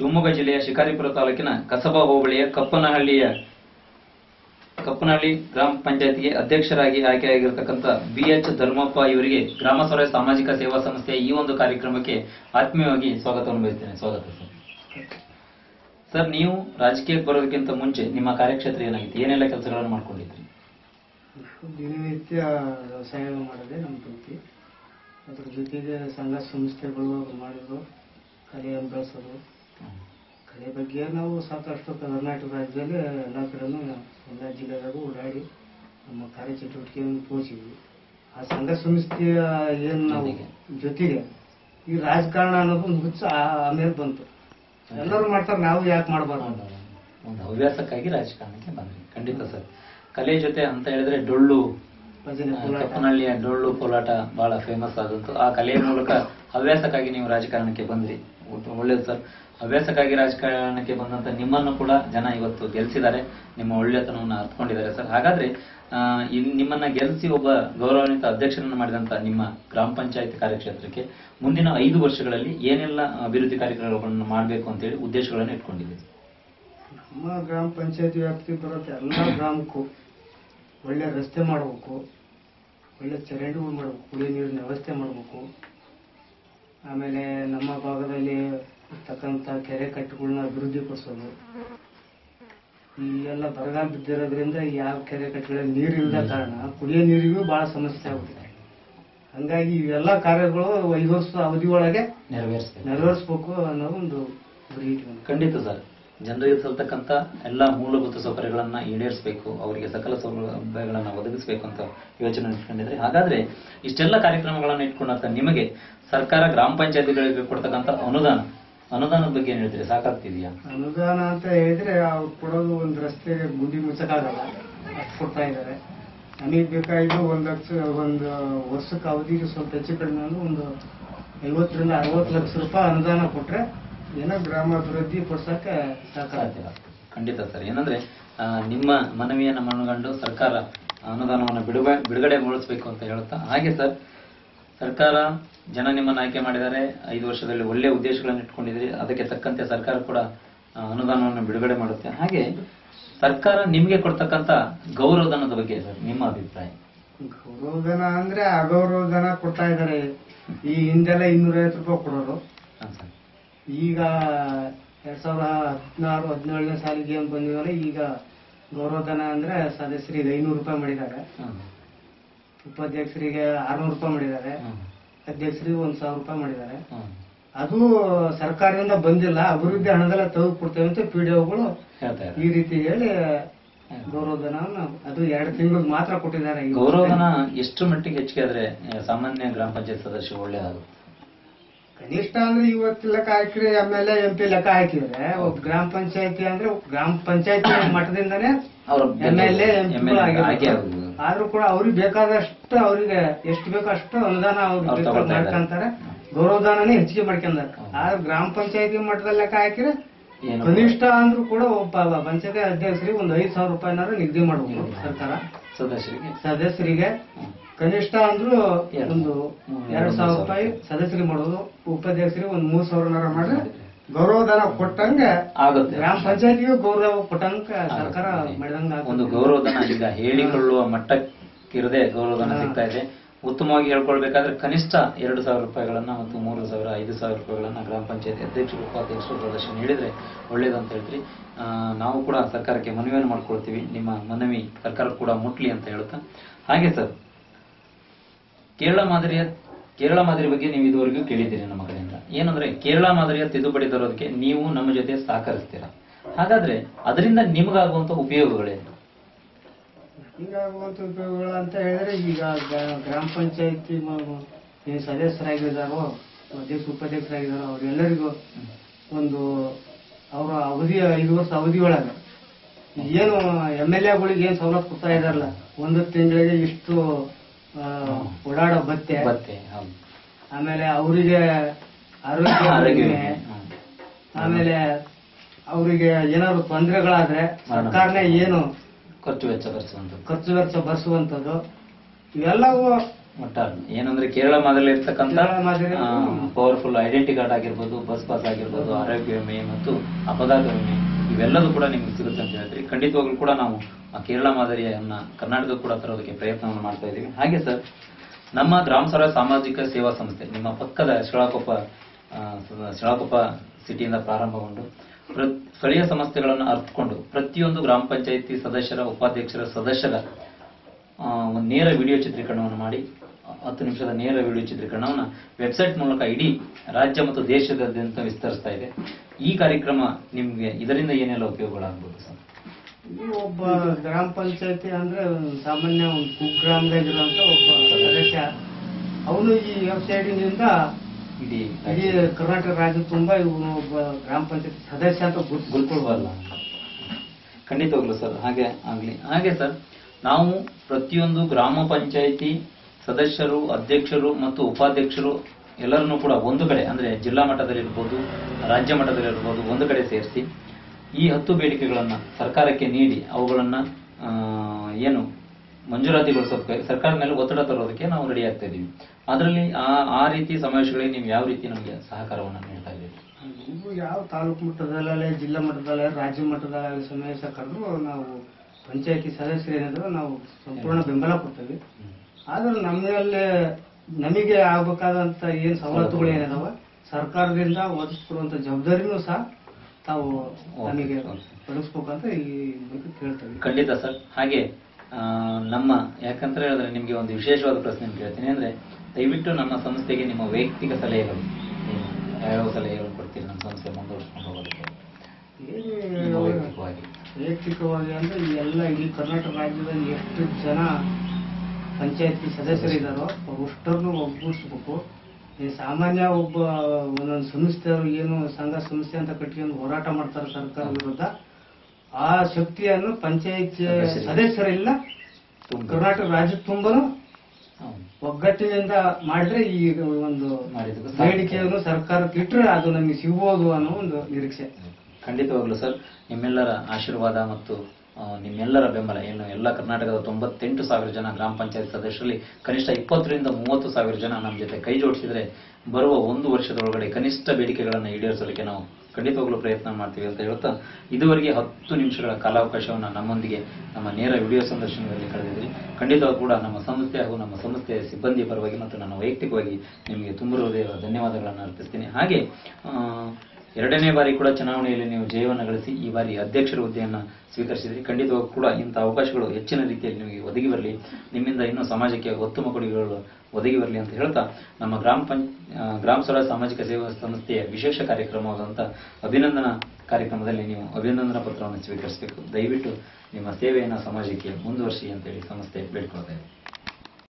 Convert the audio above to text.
ಶಿವಮೊಗ್ಗ ಜಿಲ್ಲೆಯ ಶಿಕಾರಿಪುರ ತಾಲೂಕಿನ ಕಸಬಾ ಹೋಬಳಿಯ ಕಪ್ಪನಹಳ್ಳಿ ಗ್ರಾಮ ಪಂಚಾಯತಿಗೆ ಅಧ್ಯಕ್ಷರಾಗಿ ಆಯ್ಕೆಯಾಗಿರತಕ್ಕಂಥ BH ಧರ್ಮಪ್ಪ ಇವರಿಗೆ ಗ್ರಾಮ ಸ್ವರಾಜ್ಯ ಸಾಮಾಜಿಕ ಸೇವಾ ಸಂಸ್ಥೆಯ ಈ ಒಂದು ಕಾರ್ಯಕ್ರಮಕ್ಕೆ ಆತ್ಮೀಯವಾಗಿ ಸ್ವಾಗತವನ್ನು ಬಯಸ್ತೇನೆ. ಸ್ವಾಗತ ಸರ್. ನೀವು ರಾಜಕೀಯಕ್ಕೆ ಬರೋದಕ್ಕಿಂತ ಮುಂಚೆ ನಿಮ್ಮ ಕಾರ್ಯಕ್ಷೇತ್ರ ಏನಾಗಿತ್ತು? ಏನೆಲ್ಲ ಕೆಲಸಗಳನ್ನು ಮಾಡ್ಕೊಂಡಿದ್ರಿ? ದಿನನಿತ್ಯ ವ್ಯವಸಾಯ ಮಾಡೋದೇ ನಮ್ಮ ವೃತ್ತಿ. ಅದ್ರ ಜೊತೆಗೆ ಸಂಘ ಸಂಸ್ಥೆಗಳು ಮಾಡೋದು, ಕಲೆ ಬೆಳೆಸೋದು. ಕಲೆ ಬಗ್ಗೆ ನಾವು ಸಾಕಷ್ಟು ಕರ್ನಾಟಕ ರಾಜ್ಯದಲ್ಲಿ ಎಲ್ಲ ಕಡೆನೂ ಎಲ್ಲ ಜಿಲ್ಲೆದಾಗೂ ಓಡಾಡಿ ನಮ್ಮ ಕಾರ್ಯಚಟುವಟಿಕೆಯನ್ನು ತೋರಿಸಿದ್ವಿ. ಆ ಸಂಘ ಸಂಸ್ಥೆಯ ಏನು ನಾವು ಜೊತೆಗೆ ಈ ರಾಜಕಾರಣ ಅನ್ನೋದು ಒಂದು ಹುಚ್ಚ ಆಮೇಲೆ ಬಂತು. ಎಲ್ಲರೂ ಮಾಡ್ತಾರೆ, ನಾವು ಯಾಕೆ ಮಾಡಬಾರ್ದು? ಒಂದು ಹವ್ಯಾಸಕ್ಕಾಗಿ ರಾಜಕಾರಣಕ್ಕೆ ಬಂದ್ರಿ. ಖಂಡಿತ ಸರ್. ಕಲೆ ಜೊತೆ ಅಂತ ಹೇಳಿದ್ರೆ ಡೊಳ್ಳು, ಕಪ್ಪನಹಳ್ಳಿಯ ಡೊಳ್ಳು ಕೋಲಾಟ ಬಹಳ ಫೇಮಸ್ ಆದಂತು. ಆ ಕಲೆಯ ಮೂಲಕ ಹವ್ಯಾಸಕ್ಕಾಗಿ ನೀವು ರಾಜಕಾರಣಕ್ಕೆ ಬಂದ್ರಿ. ಒಳ್ಳೇದು ಸರ್. ಹವ್ಯಾಸಕ್ಕಾಗಿ ರಾಜಕಾರಣಕ್ಕೆ ಬಂದಂತ ನಿಮ್ಮನ್ನು ಕೂಡ ಜನ ಇವತ್ತು ಗೆಲ್ಸಿದ್ದಾರೆ, ನಿಮ್ಮ ಒಳ್ಳೆತನವನ್ನು ಅರ್ಥಕೊಂಡಿದ್ದಾರೆ ಸರ್. ಹಾಗಾದ್ರೆ ನಿಮ್ಮನ್ನ ಗೆಲ್ಸಿ ಒಬ್ಬ ಗೌರವಾನ್ವಿತ ಅಧ್ಯಕ್ಷರನ್ನು ಮಾಡಿದಂತ ನಿಮ್ಮ ಗ್ರಾಮ ಪಂಚಾಯತ್ ಕಾರ್ಯಕ್ಷೇತ್ರಕ್ಕೆ ಮುಂದಿನ 5 ವರ್ಷಗಳಲ್ಲಿ ಏನೆಲ್ಲ ಅಭಿವೃದ್ಧಿ ಕಾರ್ಯಕ್ರಮಗಳನ್ನು ಮಾಡಬೇಕು ಅಂತ ಹೇಳಿ ಉದ್ದೇಶಗಳನ್ನು ಇಟ್ಕೊಂಡಿದ್ದೀವಿ? ನಮ್ಮ ಗ್ರಾಮ ಪಂಚಾಯತಿ ವ್ಯಾಪ್ತಿ ಬರುತ್ತೆ ಎಲ್ಲ ಗ್ರಾಮಕ್ಕೂ ಒಳ್ಳೆ ರಸ್ತೆ ಮಾಡಬೇಕು, ಒಳ್ಳೆ ಚರಂಡಿಗಳು ಮಾಡಬೇಕು, ಕುಡಿಯೋ ನೀರಿನ ವ್ಯವಸ್ಥೆ ಮಾಡಬೇಕು. ಆಮೇಲೆ ನಮ್ಮ ಭಾಗದಲ್ಲಿ ಇರ್ತಕ್ಕಂಥ ಕೆರೆ ಕಟ್ಟೆಗಳನ್ನ ಅಭಿವೃದ್ಧಿ ಪಡಿಸೋದು. ಈ ಎಲ್ಲ ಬರಗಾಲ ಬಿದ್ದಿರೋದ್ರಿಂದ ಯಾವ ಕೆರೆ ಕಟ್ಟೆಗಳಲ್ಲಿ ನೀರಿಲ್ಲದ ಕಾರಣ ಕುಡಿಯೋ ನೀರಿಗೂ ಬಹಳ ಸಮಸ್ಯೆ ಆಗುತ್ತೆ. ಹಂಗಾಗಿ ಇವೆಲ್ಲ ಕಾರ್ಯಗಳು 5 ವರ್ಷದ ಅವಧಿ ಒಳಗೆ ನೆರವೇರಿಸಬೇಕು ಅನ್ನೋ ಒಂದು ಗುರಿ. ಖಂಡಿತ ಸರ್. ಜನರಿಗೆ ಸಲ್ತಕ್ಕಂಥ ಎಲ್ಲ ಮೂಲಭೂತ ಸೌಕರ್ಯಗಳನ್ನ ಈಡೇರಿಸಬೇಕು, ಅವರಿಗೆ ಸಕಲ ಸೌಲಭ್ಯಗಳನ್ನ ಒದಗಿಸಬೇಕು ಅಂತ ಯೋಚನೆ ಇಟ್ಕೊಂಡಿದ್ರೆ. ಹಾಗಾದ್ರೆ ಇಷ್ಟೆಲ್ಲ ಕಾರ್ಯಕ್ರಮಗಳನ್ನ ಇಟ್ಕೊಂಡಂತ ನಿಮಗೆ ಸರ್ಕಾರ ಗ್ರಾಮ ಪಂಚಾಯತಿಗಳಿಗೆ ಕೊಡ್ತಕ್ಕಂಥ ಅನುದಾನದ ಬಗ್ಗೆ ಏನ್ ಹೇಳ್ತೀರಿ? ಸಾಕಾಗ್ತಿದ್ಯಾ? ಅನುದಾನ ಅಂತ ಹೇಳಿದ್ರೆ ಅವ್ರು ಕೊಡೋದು ಒಂದು ರಸ್ತೆಗೆ ಗುಂಡಿ ಮುಚ್ಚಕ್ಕಾಗಲ್ಲ, ಅಷ್ಟು ಕೊಡ್ತಾ ಇದ್ದಾರೆ. ನಮಗೆ ಬೇಕಾಗಿದ್ದು ಒಂದು ವರ್ಷಕ್ಕೆ ಅವಧಿಗೆ ಸ್ವಲ್ಪ ಹೆಚ್ಚು ಕಡಿಮೆ ಅಂದ್ರೆ ಒಂದು 50 ರಿಂದ 60 ಲಕ್ಷ ರೂಪಾಯಿ ಅನುದಾನ ಕೊಟ್ರೆ ಏನೋ ಗ್ರಾಮಾಭಿವೃದ್ಧಿ ಪಡಿಸಕ್ಕೆ ಸಾಕಾಗ್ತಿಲ್ಲ. ಖಂಡಿತ ಸರ್. ಏನಂದ್ರೆ ನಿಮ್ಮ ಮನವಿಯನ್ನ ಮನಗಂಡು ಸರ್ಕಾರ ಅನುದಾನವನ್ನು ಬಿಡುಗಡೆಗೊಳಿಸಬೇಕು ಅಂತ ಹೇಳುತ್ತಾ, ಹಾಗೆ ಸರ್ ಸರ್ಕಾರ ಜನ ನಿಮ್ಮನ್ನು ಆಯ್ಕೆ ಮಾಡಿದ್ದಾರೆ, 5 ವರ್ಷದಲ್ಲಿ ಒಳ್ಳೆ ಉದ್ದೇಶಗಳನ್ನು ಇಟ್ಕೊಂಡಿದ್ರಿ, ಅದಕ್ಕೆ ತಕ್ಕಂತೆ ಸರ್ಕಾರ ಕೂಡ ಅನುದಾನವನ್ನು ಬಿಡುಗಡೆ ಮಾಡುತ್ತೆ. ಹಾಗೆ ಸರ್ಕಾರ ನಿಮ್ಗೆ ಕೊಡ್ತಕ್ಕಂತ ಗೌರವಧನದ ಬಗ್ಗೆ ಸರ್ ನಿಮ್ಮ ಅಭಿಪ್ರಾಯ? ಗೌರವಧನ ಅಂದ್ರೆ ಅಗೌರವಧನ ಕೊಡ್ತಾ ಇದ್ದಾರೆ. ಈ ಹಿಂದೆಲ್ಲ 250 ರೂಪಾಯಿ ಕೊಡೋರು, ಈಗ 2016-17ನೇ ಸಾಲಿಗೆ ಏನ್ ಬಂದಿದ್ದಾರೆ, ಈಗ ಗೌರವಧನ ಅಂದ್ರೆ ಸದಸ್ಯರಿಗೆ 500 ರೂಪಾಯಿ ಮಾಡಿದ್ದಾರೆ, ಉಪಾಧ್ಯಕ್ಷರಿಗೆ 600 ರೂಪಾಯಿ ಮಾಡಿದ್ದಾರೆ, ಅಧ್ಯಕ್ಷರಿಗೆ 1000 ರೂಪಾಯಿ ಮಾಡಿದ್ದಾರೆ. ಅದು ಸರ್ಕಾರದಿಂದ ಬಂದಿಲ್ಲ, ಅಭಿವೃದ್ಧಿ ಹಣದಲ್ಲ ತೆಗೆದು ಕೊಡ್ತೇವೆ ಅಂತ PDOಗಳು ಈ ರೀತಿ ಹೇಳಿ ಗೌರವಧನವನ್ನು ಅದು 2 ತಿಂಗಳು ಮಾತ್ರ ಕೊಟ್ಟಿದ್ದಾರೆ. ಗೌರವಧನ ಎಷ್ಟು ಮಟ್ಟಿಗೆ ಹೆಚ್ಚಿಗೆ ಆದ್ರೆ ಸಾಮಾನ್ಯ ಗ್ರಾಮ ಪಂಚಾಯತ್ ಸದಸ್ಯ ಒಳ್ಳೆಯದು? ಕನಿಷ್ಠ ಅಂದ್ರೆ ಇವತ್ತು ಲೆಕ್ಕ ಹಾಕಿದ್ರೆ MLA MP ಲೆಕ್ಕ ಹಾಕಿದ್ರೆ ಗ್ರಾಮ ಪಂಚಾಯತಿ ಅಂದ್ರೆ ಗ್ರಾಮ ಪಂಚಾಯತಿ ಮಟ್ಟದಿಂದಾನೇ MLA MP ಆದ್ರೂ ಕೂಡ ಅವ್ರಿಗೆ ಬೇಕಾದಷ್ಟು, ಅವ್ರಿಗೆ ಎಷ್ಟು ಬೇಕೋ ಅಷ್ಟು ಅನುದಾನ ಅವ್ರು ಮಾಡ್ಕೊಂತಾರೆ, ಗೌರವಧನನೇ ಹೆಚ್ಚಿಗೆ ಮಾಡ್ಕೊಂಡಾರೆ. ಆದ್ರೆ ಗ್ರಾಮ ಪಂಚಾಯತಿ ಮಟ್ಟದಲ್ಲಿ ಲೆಕ್ಕ ಹಾಕಿದ್ರೆ ಕನಿಷ್ಠ ಅಂದ್ರೂ ಕೂಡ ಒಬ್ಬ ಪಂಚಾಯತಿ ಅಧ್ಯಕ್ಷರಿಗೆ ಒಂದು 5,000 ರೂಪಾಯಿನಾರು ನಿಗದಿ ಮಾಡಬೇಕು ಸರ್ಕಾರ ಸದಸ್ಯರಿಗೆ. ಕನಿಷ್ಠ ಅಂದ್ರೂ ಒಂದು 2,000 ರೂಪಾಯಿ ಸದಸ್ಯರಿಗೆ ಮಾಡೋದು, ಉಪಾಧ್ಯಕ್ಷರಿಗೆ ಒಂದು 3,000 ಮಾಡಿದ್ರೆ ಗೌರವಧನ ಕೊಟ್ಟಂಗೆ ಆಗುತ್ತೆ. ಗ್ರಾಮ ಪಂಚಾಯತಿಗೂ ಗೌರವ ಕೊಟ್ಟಂಗ ಸರ್ಕಾರ ಮಾಡಿದಂಗ ಒಂದು ಗೌರವಧನ ಈಗ ಹೇಳಿಕೊಳ್ಳುವ ಮಟ್ಟಕ್ಕಿರದೆ ಗೌರವಧನ ಸಿಗ್ತಾ ಇದೆ. ಉತ್ತಮವಾಗಿ ಹೇಳ್ಕೊಳ್ಬೇಕಾದ್ರೆ ಕನಿಷ್ಠ 2,000 ರೂಪಾಯಿಗಳನ್ನ ಮತ್ತು 3,000, 5,000 ರೂಪಾಯಿಗಳನ್ನ ಗ್ರಾಮ ಪಂಚಾಯತಿ ಅಧ್ಯಕ್ಷರು, ಉಪಾಧ್ಯಕ್ಷರು ಸದಸ್ಯರು ನೀಡಿದ್ರೆ ಒಳ್ಳೇದು ಅಂತ ಹೇಳ್ತೀರಿ. ನಾವು ಕೂಡ ಸರ್ಕಾರಕ್ಕೆ ಮನವಿಯನ್ನು ಮಾಡ್ಕೊಳ್ತೀವಿ, ನಿಮ್ಮ ಮನವಿ ಸರ್ಕಾರ ಕೂಡ ಮುಟ್ಲಿ ಅಂತ ಹೇಳುತ್ತಾ. ಹಾಗೆ ಸರ್, ಕೇರಳ ಮಾದರಿ ಬಗ್ಗೆ ನೀವು ಇದುವರೆಗೂ ಕೇಳಿದ್ದೀರಿ ನಮ್ಮ ಕಡೆಯಿಂದ. ಏನಂದ್ರೆ ಕೇರಳ ಮಾದರಿಯ ತಿದ್ದುಪಡಿ ತರೋದಕ್ಕೆ ನೀವು ನಮ್ಮ ಜೊತೆ ಸಹಕರಿಸ್ತೀರಾ. ಹಾಗಾದ್ರೆ ಅದರಿಂದ ನಿಮಗಾಗುವಂತ ಉಪಯೋಗಗಳೇನು? ಹೀಗಾಗುವಂತ ಉಪಯೋಗಗಳು ಅಂತ ಹೇಳಿದ್ರೆ, ಈಗ ಗ್ರಾಮ ಪಂಚಾಯತಿ ಸದಸ್ಯರಾಗಿದ್ದಾರೋ, ಅಧ್ಯಕ್ಷ ಉಪಾಧ್ಯಕ್ಷರಾಗಿದ್ದಾರೋ ಅವರೆಲ್ಲರಿಗೂ ಒಂದು ಅವರ ಅವಧಿ 5 ವರ್ಷ ಅವಧಿ ಒಳಗೆ ಏನು MLAಗಳಿಗೆ ಏನ್ ಸವಲತ್ತು ಕೊಡ್ತಾ ಇದಾರಲ್ಲ, 1 ತಿಂಗಳಿಗೆ ಇಷ್ಟು ಓಡಾಡೋ ಭತ್ಯೆ, ಆಮೇಲೆ ಅವರಿಗೆ ಆರೋಗ್ಯ ವಿಮೆ, ಆಮೇಲೆ ಅವರಿಗೆ ಏನಾದ್ರು ತೊಂದರೆಗಳಾದ್ರೆ ಸರ್ಕಾರನೇ ಏನು ಖರ್ಚು ವೆಚ್ಚ ಭರಿಸುವಂಥದ್ದು, ಇವೆಲ್ಲವೂ ಒಟ್ಟಾರೆ ಏನಂದ್ರೆ ಕೇರಳ ಮಾದರಿ ಇರ್ತಕ್ಕಂಥ ಕೇರಳ ಮಾದರಿ ಪವರ್ಫುಲ್ ಐಡೆಂಟಿ ಕಾರ್ಡ್ ಆಗಿರ್ಬೋದು, ಬಸ್ ಪಾಸ್ ಆಗಿರ್ಬೋದು, ಆರೋಗ್ಯ ವಿಮೆ ಮತ್ತು ಅಪಘಾತ ವಿಮೆ ಇವೆಲ್ಲದೂ ಕೂಡ ನಿಮ್ಗೆ ಸಿಗುತ್ತೆ ಅಂತ ಹೇಳ್ತೀವಿ. ಖಂಡಿತವಾಗ್ಲೂ ಕೂಡ ನಾವು ಆ ಕೇರಳ ಮಾದರಿಯನ್ನ ಕರ್ನಾಟಕ ಕೂಡ ತರೋದಕ್ಕೆ ಪ್ರಯತ್ನವನ್ನು ಮಾಡ್ತಾ ಇದ್ದೀವಿ. ಹಾಗೆ ಸರ್, ನಮ್ಮ ಗ್ರಾಮ ಸ್ವರಾಜ್ ಸಾಮಾಜಿಕ ಸೇವಾ ಸಂಸ್ಥೆ ನಿಮ್ಮ ಪಕ್ಕದ ಶಿಳಾಕೊಪ್ಪ ಸಿಟಿಯಿಂದ ಪ್ರಾರಂಭಗೊಂಡು ಸ್ಥಳೀಯ ಸಮಸ್ಯೆಗಳನ್ನು ಅರ್ಥಕೊಂಡು ಪ್ರತಿಯೊಂದು ಗ್ರಾಮ ಪಂಚಾಯಿತಿ ಸದಸ್ಯರ, ಉಪಾಧ್ಯಕ್ಷರ, ಸದಸ್ಯರ ಒಂದು ನೇರ ವಿಡಿಯೋ ಚಿತ್ರೀಕರಣವನ್ನು ಮಾಡಿ 10 ನಿಮಿಷದ ನೇರ ವಿಡಿಯೋ ಚಿತ್ರೀಕರಣವನ್ನು ವೆಬ್ಸೈಟ್ ಮೂಲಕ ಇಡೀ ರಾಜ್ಯ ಮತ್ತು ದೇಶದಾದ್ಯಂತ ವಿಸ್ತರಿಸ್ತಾ ಇದೆ. ಈ ಕಾರ್ಯಕ್ರಮ ನಿಮ್ಗೆ ಇದರಿಂದ ಏನೆಲ್ಲ ಉಪಯೋಗಗಳಾಗಬಹುದು ಸರ್? ಈ ಒಬ್ಬ ಗ್ರಾಮ ಪಂಚಾಯತಿ ಅಂದ್ರೆ ಸಾಮಾನ್ಯ ಒಂದು ಕುಗ್ರಾಮದಾಗಿರುವಂತ ಒಬ್ಬ ಸದಸ್ಯ, ಅವನು ಈ ವೆಬ್ಸೈಟಿನಿಂದ ಇಡೀ ಕರ್ನಾಟಕ ರಾಜ್ಯ ತುಂಬಾ ಇವನು ಒಬ್ಬ ಗ್ರಾಮ ಪಂಚಾಯತಿ ಸದಸ್ಯ ಅಂತ ಗುರುತಿಸ್ಕೊಳ್ಬಲ್ಲ. ಖಂಡಿತವಾಗ್ಲು ಸರ್, ಹಾಗೆ ಆಗ್ಲಿ. ಹಾಗೆ ಸರ್, ನಾವು ಪ್ರತಿಯೊಂದು ಗ್ರಾಮ ಪಂಚಾಯಿತಿ ಸದಸ್ಯರು, ಅಧ್ಯಕ್ಷರು ಮತ್ತು ಉಪಾಧ್ಯಕ್ಷರು ಎಲ್ಲರನ್ನೂ ಕೂಡ ಒಂದು ಕಡೆ, ಅಂದ್ರೆ ಜಿಲ್ಲಾ ಮಟ್ಟದಲ್ಲಿರ್ಬೋದು, ರಾಜ್ಯ ಮಟ್ಟದಲ್ಲಿರ್ಬೋದು, ಒಂದು ಕಡೆ ಸೇರಿಸಿ ಈ 10 ಬೇಡಿಕೆಗಳನ್ನ ಸರ್ಕಾರಕ್ಕೆ ನೀಡಿ ಅವುಗಳನ್ನ ಏನು ಮಂಜೂರಾತಿಗೊಳಿಸೋದಕ್ಕೆ ಸರ್ಕಾರದ ಮೇಲೆ ಒತ್ತಡ ತರೋದಕ್ಕೆ ನಾವು ರೆಡಿ ಆಗ್ತಾ ಇದೀವಿ. ಅದರಲ್ಲಿ ಆ ರೀತಿ ಸಮಾವೇಶಗಳಿಗೆ ನೀವು ಯಾವ ರೀತಿ ನಮಗೆ ಸಹಕಾರವನ್ನು ನೀಡ್ತಾ ಇದ್ದೀವಿ? ಯಾವ ತಾಲೂಕು ಮಟ್ಟದಲ್ಲೇ, ಜಿಲ್ಲಾ ಮಟ್ಟದಲ್ಲೇ, ರಾಜ್ಯ ಮಟ್ಟದಲ್ಲಿ ಸಮಾವೇಶ ಕರೆದು ನಾವು ಪಂಚಾಯತಿ ಸದಸ್ಯರು ಏನಿದ್ರು ನಾವು ಸಂಪೂರ್ಣ ಬೆಂಬಲ ಕೊಡ್ತೇವೆ. ಆದ್ರೆ ನಮಗೆ ಆಗ್ಬೇಕಾದಂತ ಏನ್ ಸವಲತ್ತುಗಳು ಏನಿದಾವ ಸರ್ಕಾರದಿಂದ ಒದಗಿಸ್ಕೊಡುವಂತ ಜವಾಬ್ದಾರಿನೂ ಸಹ ತಾವು ನಮಗೆ ಒದಗಿಸ್ಬೇಕಂತ ಈ ಬಗ್ಗೆ ಕೇಳ್ತೇವೆ. ಖಂಡಿತ ಸರ್. ಹಾಗೆ ಯಾಕಂತ ಹೇಳಿದ್ರೆ ನಿಮ್ಗೆ ಒಂದು ವಿಶೇಷವಾದ ಪ್ರಶ್ನೆ ಕೇಳ್ತೀನಿ. ಅಂದ್ರೆ ದಯವಿಟ್ಟು ನಮ್ಮ ಸಂಸ್ಥೆಗೆ ನಿಮ್ಮ ವೈಯಕ್ತಿಕ ಸಲಹೆಗಳು ಯಾವ ಸಲಹೆಗಳು ಕೊಡ್ತೀರಿ ನಮ್ಮ ಸಂಸ್ಥೆ ಮುಂದುವರಿಸ್ಕೊಂಡು ಹೋಗೋದಕ್ಕೆ? ವೈಯಕ್ತಿಕವಾಗಿ ಅಂದ್ರೆ ಎಲ್ಲ ಇಡೀ ಕರ್ನಾಟಕ ರಾಜ್ಯದಲ್ಲಿ ಎಷ್ಟು ಜನ ಪಂಚಾಯತಿ ಸದಸ್ಯರಿದ್ದಾರೋ ಅಷ್ಟರನ್ನು ಒಗ್ಗೂಡಿಸ್ಬೇಕು. ಈ ಸಾಮಾನ್ಯ ಒಂದೊಂದು ಸಂಸ್ಥೆಯವರು ಏನು ಸಂಘ ಸಂಸ್ಥೆ ಅಂತ ಕಟ್ಕೊಂಡು ಹೋರಾಟ ಮಾಡ್ತಾರೆ ಸರ್ಕಾರ ವಿರುದ್ಧ, ಆ ಶಕ್ತಿಯನ್ನು ಪಂಚಾಯತ್ ಸದಸ್ಯರೆಲ್ಲ ಕರ್ನಾಟಕ ರಾಜ್ಯ ತುಂಬಾನು ಒಗ್ಗಟ್ಟಿನಿಂದ ಮಾಡಿದ್ರೆ ಈ ಒಂದು ಬೇಡಿಕೆಯನ್ನು ಸರ್ಕಾರಕ್ಕೆ ಇಟ್ಟರೆ ಅದು ನಮಗೆ ಸಿಗಬಹುದು ಅನ್ನೋ ಒಂದು ನಿರೀಕ್ಷೆ. ಖಂಡಿತವಾಗ್ಲು ಸರ್, ನಿಮ್ಮೆಲ್ಲರ ಆಶೀರ್ವಾದ ಮತ್ತು ನಿಮ್ಮೆಲ್ಲರ ಬೆಂಬಲ ಏನು ಎಲ್ಲ ಕರ್ನಾಟಕದ 98,000 ಜನ ಗ್ರಾಮ ಪಂಚಾಯತ್ ಸದಸ್ಯರಲ್ಲಿ ಕನಿಷ್ಠ 20,000 ರಿಂದ 30,000 ಜನ ನಮ್ಮ ಜೊತೆ ಕೈ ಜೋಡಿಸಿದ್ರೆ ಬರುವ 1 ವರ್ಷದೊಳಗಡೆ ಕನಿಷ್ಠ ಬೇಡಿಕೆಗಳನ್ನು ಈಡೇರಿಸಲಿಕ್ಕೆ ನಾವು ಖಂಡಿತವಾಗ್ಲೂ ಪ್ರಯತ್ನ ಮಾಡ್ತೀವಿ ಅಂತ ಹೇಳ್ತಾ, ಇದುವರೆಗೆ 10 ನಿಮಿಷಗಳ ಕಾಲಾವಕಾಶವನ್ನು ನಮ್ಮೊಂದಿಗೆ ನಮ್ಮ ನೇರ ವಿಡಿಯೋ ಸಂದರ್ಶನದಲ್ಲಿ ಕಳೆದಿದ್ರಿ. ಖಂಡಿತವಾಗಿ ಕೂಡ ನಮ್ಮ ಸಂಸ್ಥೆ ಹಾಗೂ ನಮ್ಮ ಸಂಸ್ಥೆಯ ಸಿಬ್ಬಂದಿ ಪರವಾಗಿ ಮತ್ತು ನನ್ನ ವೈಯಕ್ತಿಕವಾಗಿ ನಿಮಗೆ ತುಂಬ ಹೃದಯದ ಧನ್ಯವಾದಗಳನ್ನು ಅರ್ಪಿಸ್ತೀನಿ. ಹಾಗೆ 2ನೇ ಬಾರಿ ಕೂಡ ಚುನಾವಣೆಯಲ್ಲಿ ನೀವು ಜಯವನ್ನು ಗಳಿಸಿ ಈ ಬಾರಿ ಅಧ್ಯಕ್ಷರ ಹುದ್ದೆಯನ್ನು ಸ್ವೀಕರಿಸಿದ್ರಿ. ಖಂಡಿತವಾಗಿ ಕೂಡ ಇಂಥ ಅವಕಾಶಗಳು ಹೆಚ್ಚಿನ ರೀತಿಯಲ್ಲಿ ನಿಮಗೆ ಒದಗಿ ಬರಲಿ, ನಿಮ್ಮಿಂದ ಇನ್ನೂ ಸಮಾಜಕ್ಕೆ ಉತ್ತಮ ಕೊಡುಗೆಗಳು ಒದಗಿ ಬರಲಿ ಅಂತ ಹೇಳ್ತಾ, ನಮ್ಮ ಗ್ರಾಮ ಸ್ವರಾಜ್ ಸಾಮಾಜಿಕ ಸೇವಾ ಸಂಸ್ಥೆಯ ವಿಶೇಷ ಕಾರ್ಯಕ್ರಮವಾದಂಥ ಅಭಿನಂದನಾ ಕಾರ್ಯಕ್ರಮದಲ್ಲಿ ನೀವು ಅಭಿನಂದನಾ ಪತ್ರವನ್ನು ಸ್ವೀಕರಿಸಬೇಕು. ದಯವಿಟ್ಟು ನಿಮ್ಮ ಸೇವೆಯನ್ನು ಸಮಾಜಕ್ಕೆ ಮುಂದುವರಿಸಿ ಅಂತೇಳಿ ಸಂಸ್ಥೆ ಬೇಡ್ಕೊಳ್ತಾ ಇದೆ.